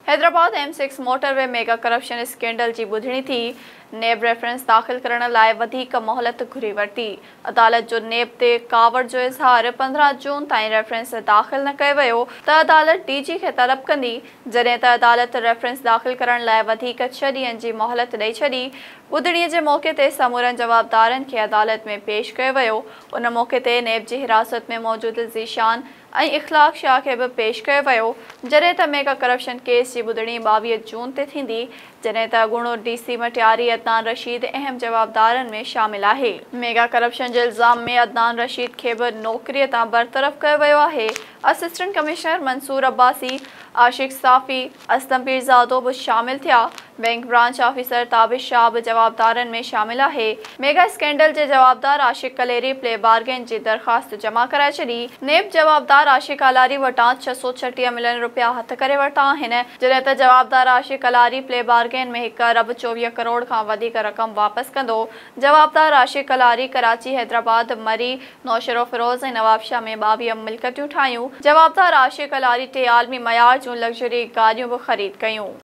Hyderabad M6 motorway mega corruption scandal की ॿुधणी थी। नेब रेफरेंस दाख़िल करण लाइ वधीक मोहलत घुरी वरिती। अदालत जो नेब ते कावड़ जो इज़हार 15 जून ताईं रेफरेंस दाख़िल न कयो वियो त अदालत DG खे तलब कंदी, जॾहिं त अदालत रेफरेंस दाख़िल करण लाइ वधीक 6 ॾींहनि जी मोहलत ॾेई छॾी। ॿुधणीअ जे मौक़े ते समूरनि जवाबदारनि खे अदालत में पेश कयो वियो। उन मौक़े ते नेब जी हिरासत में मौजूद ज़ीशान ऐं इख़लाक़ शाह खे बि पेश कयो वियो, जॾहिं त मेगा करप्शन केस जी ॿुधणी 22 जून ते थींदी, जॾहिं त अॻूणो DC मटियारी अदनान रशीद अहम जवाबदारनि में शामिल आहे। मेगा करप्शन जे इल्ज़ाम में अदनान रशीद खे बि नौकरीअ तां बरतरफ़ कयो वियो आहे। असिस्टेंट कमिश्नर मंसूर अब्बासी, आशिक साफ़ी, असलम पीरज़ादो बि शामिल थिया। Bank branch officer Tabish Shah बि जवाबदारनि में शामिल आहे। मेगा स्कैंडल जे जवाबदार आशिक कलेरी प्ले बारगेन जी दरख़्वास्त जमा कराए छॾी। नेब जवाबदार आशिक अलारी वटां 636 मिलियन रुपया हथ करे वरिता आहिनि, जॾहिं त जवाबदार आशिक अलारी प्ले बारगेन में 1 अरब 24 करोड़ खां वधीक रक़म वापसि कंदो। जवाबदार आशिक अलारी कराची, हैदराबाद, मरी, नौशरो फिरोज़ ऐं नवाबशाह में 22 मिल्कियतूं ठाहियूं। जवाबदार आशिक अलारी 3 आलमी मयार जूं लग्ज़री गाॾियूं बि ख़रीद कयूं।